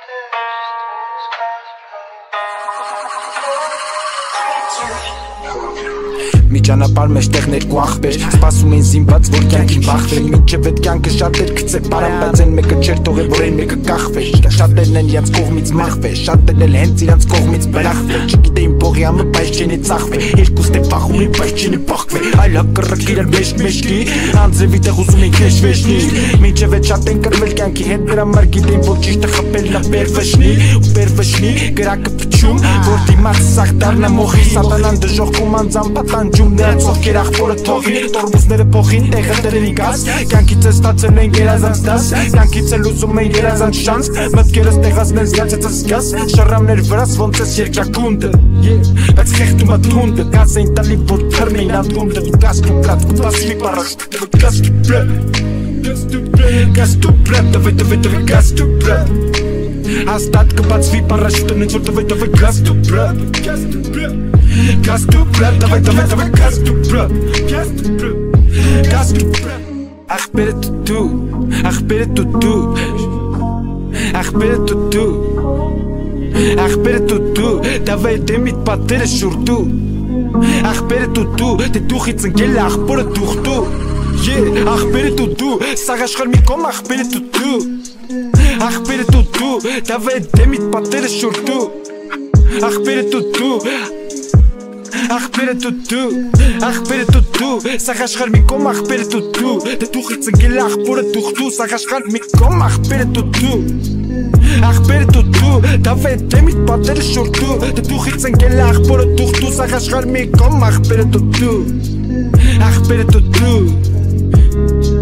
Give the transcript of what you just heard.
Մի ճանապարհ մեջտեղ ներկու աղբեր Սպասում են զինված, որ կյանքին բախվեն Մինչև այդ կյանքը շատեր գցեր պարան Բայց են մեկը չեր թողել, որ այն մեկը կախվեր Շատերն են իրենց կողմից մաղվեր Շատերն էլ հենց իրենց կողմից բրախվեր Չգիտեին փողի ամը, բայց չեն ծախվեր Երկուստ են պախում են, բայց չեն բախվեր Այլ հակռակ իրար մեջքի Անձևի տեղ ուզում են քեշ վեշնի Մինչև այդ շատ են կրվել կյանքի հետ Դրա մար գիտեին, որ ճիշտը խփելն է պերվշնի Ու պերվշնի գրակը փչում Որ դիմաց սաղ դառնա մոխի Սատանան դժողքում անձամպատան Նրանց ովքեր աղբորը թողին, տորմուզները փոխին, տեղը դրերի գազ Կյանքից է ստացել են գերազանց դաս Կյանքից էլ ուզում են երազանց շանս Մտքերս տեղացնել զգացեցս գազ Շարամներ վրաս ոնց ես երջակունդը Բայց խեղդում է թունդը Գազ էին տալի, որ թռնեին անդունդը Դու գազ դու պրատ, կու բասվի պարաշ Գազ դու պրատ Գազ դու պրատ, դվե գազ դու պրատ Հաստատ կբացվի պարաշուտը նենց որ դվե գազ դու պրատ Gaz du brat, давай, gaz du brat Gaz du brat Ach bere tutu, ach bere tutu Ach bere tutu Ach bere tutu, давай demit patere shurtu Ach bere tutu, te tuchitsen gela ach bore tuchtu Yeah, ach bere tutu, sagashkar mi kom ach bere tutu Ach bere tutu, давай demit patere shurtu Ach bere tutu Ach bere tutu, sagashkar mi kom ach bere tutu Te tuchitsen gela ach bore tuchtu Sagashkar mi kom ach bere tutu Ach bere tutu, давай demit patere shurtu Te tuchitsen gela ach bore tuchtu Sagashkar mi kom ach bere tutu Ach bere tutu